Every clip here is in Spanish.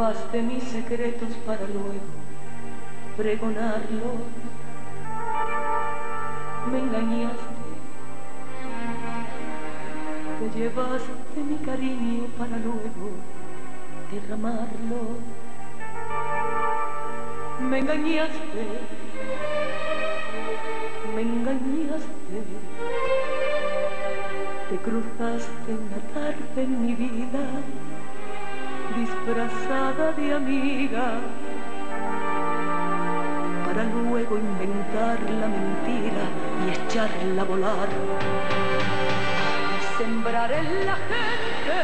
llevaste mis secretos para luego pregonarlos. Me engañaste, te llevaste mi cariño para luego derramarlo. Me engañaste, me engañaste. Te cruzaste una tarde en mi vida, disfrazada de amiga, para luego inventar la mentira y echarla a volar. Y sembrar en la gente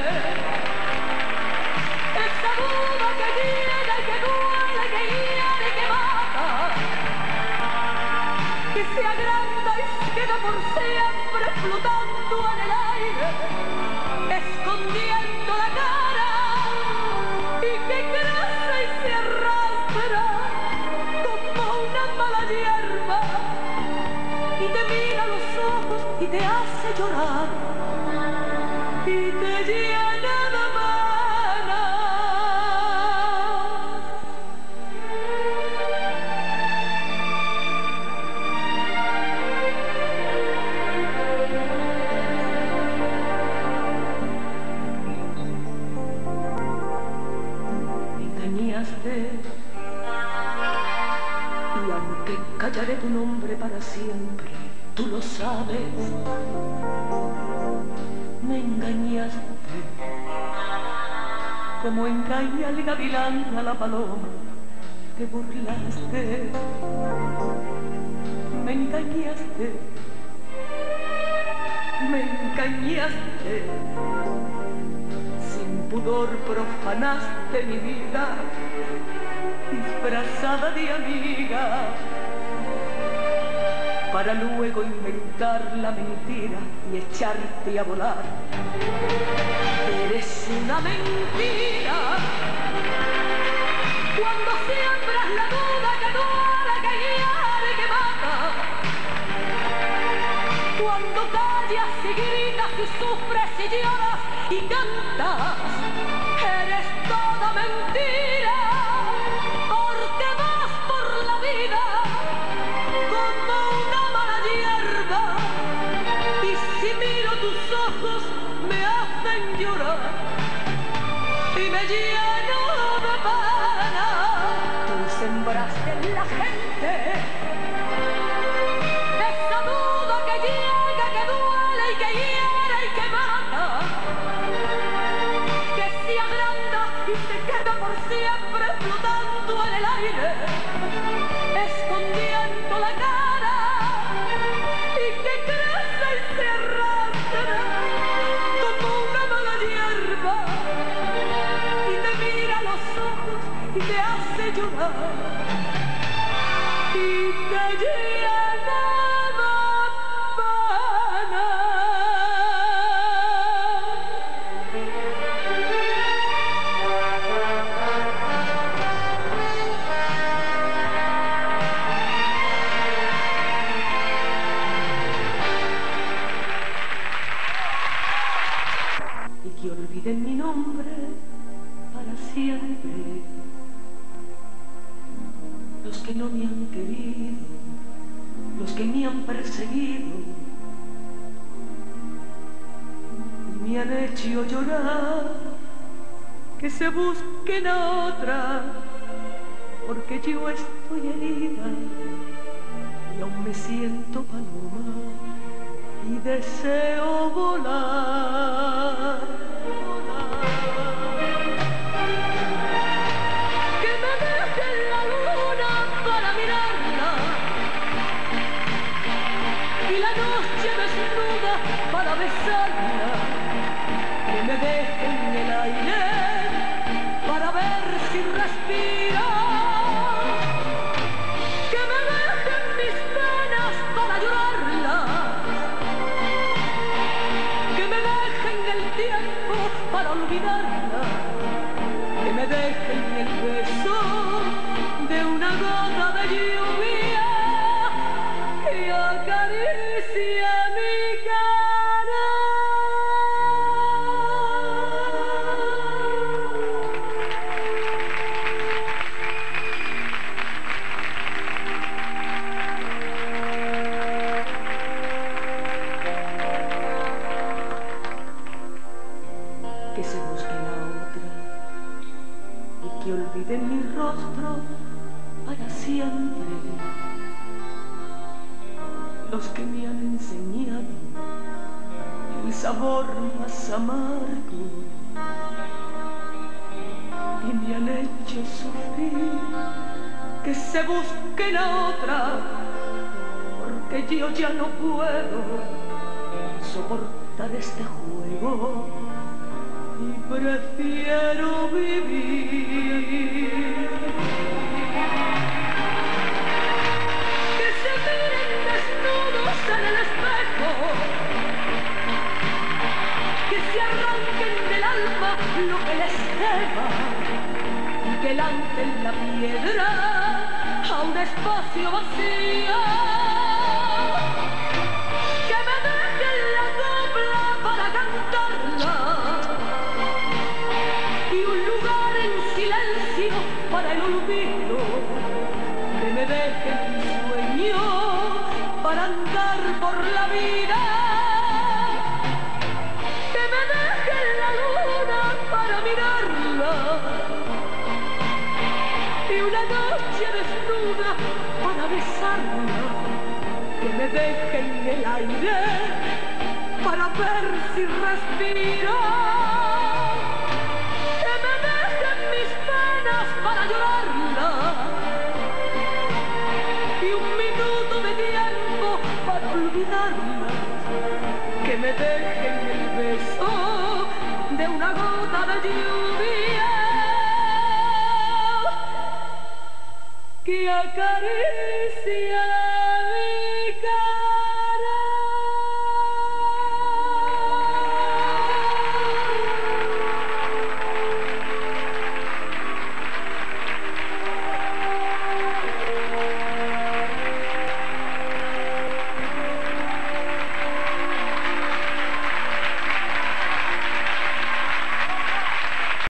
esa duda que llena y que duele, que hiere y que mata, que se agranda y se queda por siempre flotando en el aire, escondiendo la cara, y que crece y se arrastra como una mala hierba, y te mira a los ojos y te hace llorar, y te llena de pena. Me engañaste, y aunque callaré tu nombre para siempre, tú lo sabes. Me engañaste, como engaña el gavilán a la paloma. Te burlaste, me engañaste, me engañaste. Sin pudor profanaste mi vida, disfrazada de amiga, para luego inventar la mentira y echarte a volar. Eres una mentira cuando siembras la duda que duele, que hiere, que mata, cuando callas y gritas y sufres y lloras y cantas. Eres toda mentira, porque vas por la vida como una mala hierba, y si miro tus ojos me hacen llorar y me lleno de pena. Tú sembraste en la gente esa duda que llega, que duele y que hiere y que mata, que se agranda y se queda por siempre flotando en el aire, escondiendo la cara, y que crece y se arrastra como una mala hierba, y te mira a los ojos y te hace llorar, y te llena de pena. Y que olviden mi nombre para siempre los que no me han querido, los que me han perseguido y me han hecho llorar. Que se busquen a otra, porque yo estoy herida y aún me siento paloma y deseo volar, que me dejen la luna para mirarla y la noche desnuda para besarla, que me dejen el aire para ver si respira, que me dejen mis penas para llorarlas, que me dejen el tiempo para olvidarla, que me dejen el beso de una gota de lluvia que acaricia mi cara. siempre, los que me han enseñado el sabor más amargo y me han hecho sufrir, que se busquen a otra, porque yo ya no puedo soportar este juego y prefiero vivir. Que se miren desnudos en el espejo, que se arranquen del alma lo que les quema y que lancen la piedra a un espacio vacío. Que me dejen la copla para cantarla y un lugar en silencio para el olvido. Que me dejen mi sueño para andar por la vida. Que me dejen la luna para mirarla y una noche desnuda para besarla. Que me dejen el aire para ver si respiro. Que me dejen mis penas para llorarla y un minuto de tiempo para olvidarla. Que me dejen el beso de una gota de lluvia que acaricia